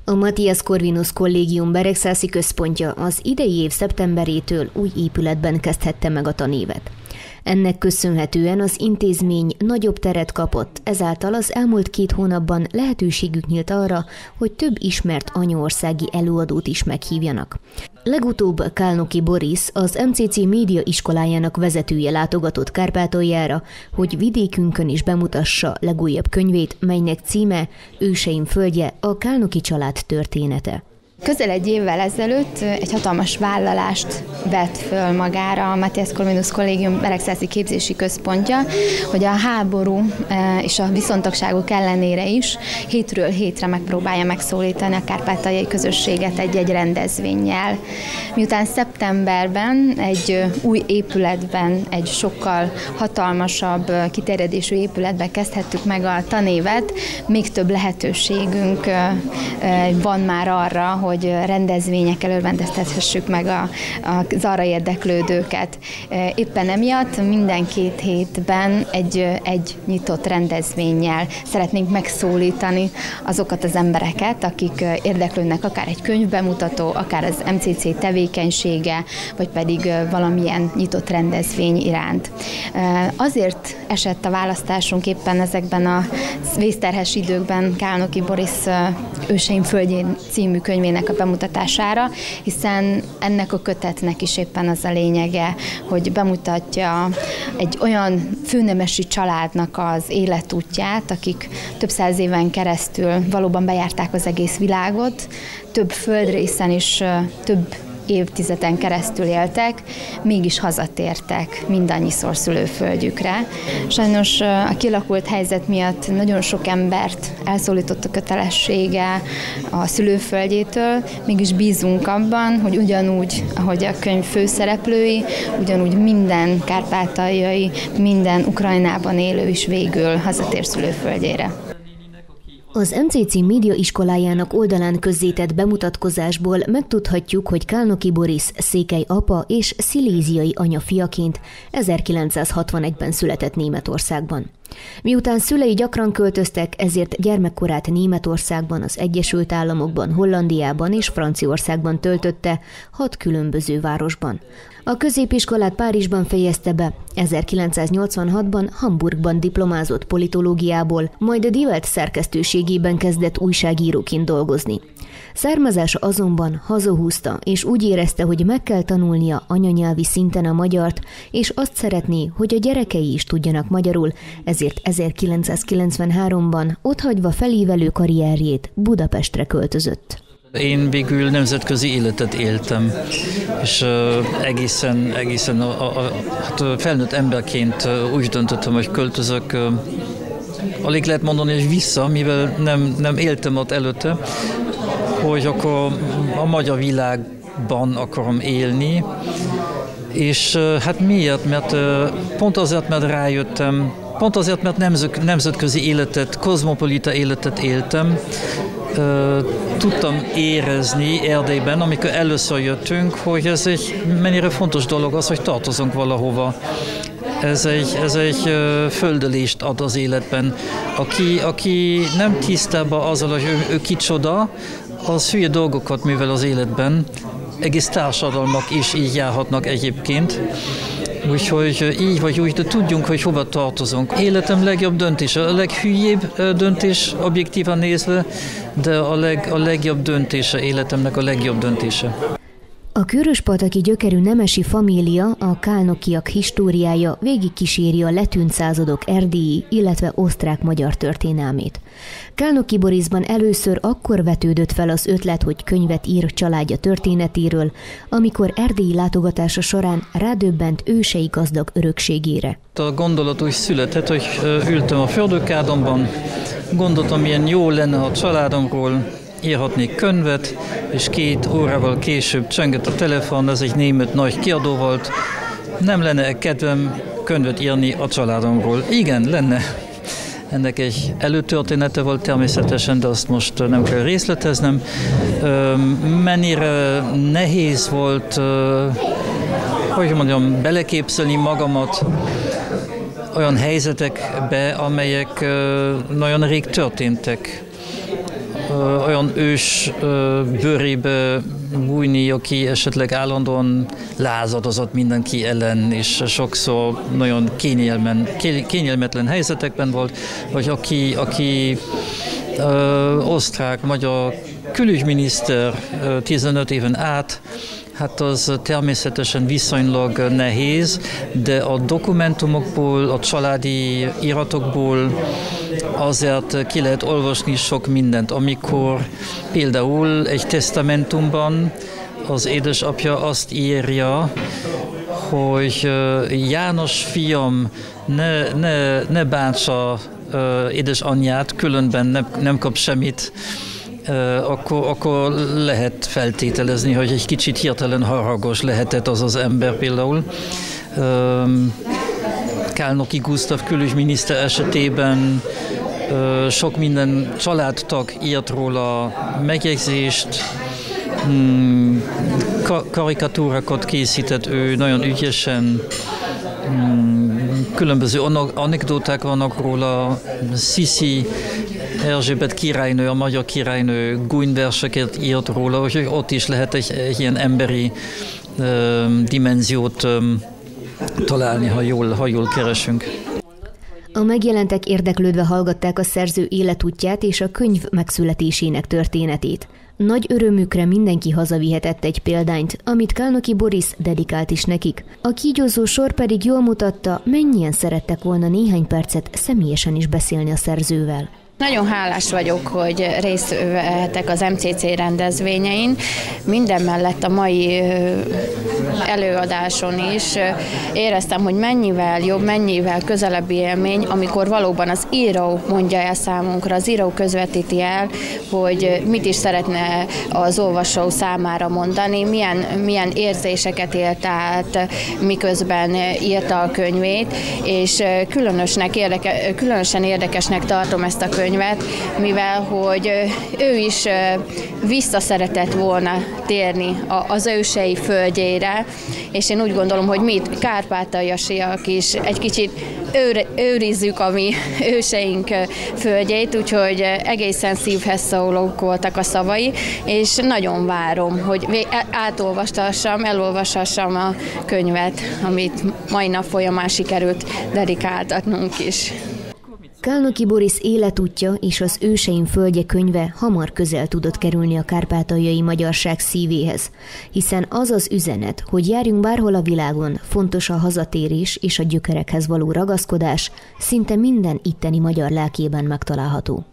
A Matthias Corvinus Kollégium Beregszászi központja az idei év szeptemberétől új épületben kezdhette meg a tanévet. Ennek köszönhetően az intézmény nagyobb teret kapott, ezáltal az elmúlt 2 hónapban lehetőségük nyílt arra, hogy több ismert anyaországi előadót is meghívjanak. Legutóbb Kálnoky Boris, az MCC Média iskolájának vezetője látogatott Kárpátaljára, hogy vidékünkön is bemutassa legújabb könyvét, melynek címe Őseim földje, a Kálnoky család története. Közel egy évvel ezelőtt egy hatalmas vállalást vett föl magára a Matthias Corvinus Kollégium Beregszászi képzési központja, hogy a háború és a viszontagságok ellenére is hétről hétre megpróbálja megszólítani a kárpátaljai közösséget egy-egy rendezvénnyel. Miután szeptemberben egy új épületben, egy sokkal hatalmasabb kiterjedésű épületben kezdhettük meg a tanévet, még több lehetőségünk van már arra, hogy rendezvényekkel örvendeztethessük meg az arra érdeklődőket. Éppen emiatt minden 2 hétben egy nyitott rendezvénnyel szeretnénk megszólítani azokat az embereket, akik érdeklődnek akár egy könyvbemutató, akár az MCC tevékenysége, vagy pedig valamilyen nyitott rendezvény iránt. Azért esett a választásunk éppen ezekben a vészterhes időkben Kálnoky Boris Őseim földjén című könyvének a bemutatására, hiszen ennek a kötetnek is éppen az a lényege, hogy bemutatja egy olyan főnemesi családnak az életútját, akik több 100 éven keresztül valóban bejárták az egész világot, több földrészen is több évtizeden keresztül éltek, mégis hazatértek mindannyiszor szülőföldjükre. Sajnos a kialakult helyzet miatt nagyon sok embert elszólított a kötelessége a szülőföldjétől, mégis bízunk abban, hogy ugyanúgy, ahogy a könyv főszereplői, ugyanúgy minden kárpátaljai, minden Ukrajnában élő is végül hazatér szülőföldjére. Az MCC Média iskolájának oldalán közzétett bemutatkozásból megtudhatjuk, hogy Kálnoky Boris székely apa és sziléziai anya fiaként 1961-ben született Németországban. Miután szülei gyakran költöztek, ezért gyermekkorát Németországban, az Egyesült Államokban, Hollandiában és Franciaországban töltötte 6 különböző városban. A középiskolát Párizsban fejezte be, 1986-ban Hamburgban diplomázott politológiából, majd a Die Welt szerkesztőségében kezdett újságíróként dolgozni. Származása azonban hazahúzta, és úgy érezte, hogy meg kell tanulnia anyanyelvi szinten a magyart, és azt szeretné, hogy a gyerekei is tudjanak magyarul, ezért 1993-ban otthagyva felívelő karrierjét Budapestre költözött. Én végül nemzetközi életet éltem, és egészen felnőtt emberként úgy döntöttem, hogy költözök. Alig lehet mondani, hogy vissza, mivel nem éltem ott előtte, hogy akkor a magyar világban akarom élni, és hát miért? Mert pont azért, mert rájöttem, pont azért, mert nemzetközi életet, kozmopolita életet éltem, tudtam érezni Erdélyben, amikor először jöttünk, hogy ez egy mennyire fontos dolog az, hogy tartozunk valahova. Ez egy földölést ad az életben. Aki nem tisztában azzal, hogy ő kicsoda, az hülye dolgokat művel az életben. Egész társadalmak is így járhatnak egyébként. Úgyhogy így vagy úgy, de tudjunk, hogy hova tartozunk. Életem legjobb döntése, a leghülyébb döntés objektívan nézve, de a legjobb döntése, életemnek a legjobb döntése. A köröspataki gyökerű nemesi família, a Kálnokyak históriája végigkíséri a letűnt századok erdélyi, illetve osztrák-magyar történelmét. Kálnoky Borisban először akkor vetődött fel az ötlet, hogy könyvet ír családja történetéről, amikor erdélyi látogatása során rádöbbent ősei gazdag örökségére. A gondolat úgy született, hogy ültem a fürdőkádomban, gondoltam, milyen jó lenne a családomról, írhatnék könyvet, és 2 órával később csengett a telefon, ez egy német nagy kiadó volt. Nem lenne kedvem könyvet írni a családomról? Igen, lenne. Ennek egy előtörténete volt természetesen, de azt most nem kell részleteznem. Mennyire nehéz volt, hogy mondjam, beleképzelni magamat olyan helyzetekbe, amelyek nagyon rég történtek. olyan ős bőrébe bújni, aki esetleg állandóan lázadozott mindenki ellen, és sokszor nagyon kényelmetlen helyzetekben volt, vagy aki osztrák-magyar külügyminiszter 15 éven át, hát az természetesen viszonylag nehéz, de a dokumentumokból, a családi iratokból azért ki lehet olvasni sok mindent, amikor például egy testamentumban az édesapja azt írja, hogy János fiam, ne bántsa édesanyját, különben nem kap semmit, akkor lehet feltételezni, hogy egy kicsit hirtelen haragos lehetett az ember például. Kálnoky Gusztáv külügyminiszter esetében sok minden családtag írt róla megjegyzést, karikatúrákat készített ő nagyon ügyesen, különböző anekdóták vannak róla. Sziszi Erzsébet királynő, a magyar királynő gúnyverseket írt róla, úgyhogy ott is lehet egy ilyen emberi dimenziót találni, ha jól keresünk. A megjelentek érdeklődve hallgatták a szerző életútját és a könyv megszületésének történetét. Nagy örömükre mindenki hazavihetett egy példányt, amit Kálnoky Boris dedikált is nekik. A kígyózó sor pedig jól mutatta, mennyien szerettek volna néhány percet személyesen is beszélni a szerzővel. Nagyon hálás vagyok, hogy részt vehetek az MCC rendezvényein. Minden mellett a mai előadáson is éreztem, hogy mennyivel jobb, mennyivel közelebbi élmény, amikor valóban az író mondja el számunkra, az író közvetíti el, hogy mit is szeretne az olvasó számára mondani, milyen érzéseket élt át, miközben írta a könyvét, és különösen érdekesnek tartom ezt a könyvet, mivel hogy ő is visszaszeretett volna térni az ősei földjére, és én úgy gondolom, hogy mi kárpátaljasiak is egy kicsit őrizzük a mi őseink földjét, úgyhogy egészen szívhez szólók voltak a szavai, és nagyon várom, hogy elolvashassam a könyvet, amit mai nap folyamán sikerült dedikáltatnunk is. Kálnoky Boris életútja és az Őseim földje könyve hamar közel tudott kerülni a kárpátaljai magyarság szívéhez, hiszen az az üzenet, hogy járjunk bárhol a világon, fontos a hazatérés és a gyökerekhez való ragaszkodás, szinte minden itteni magyar lelkében megtalálható.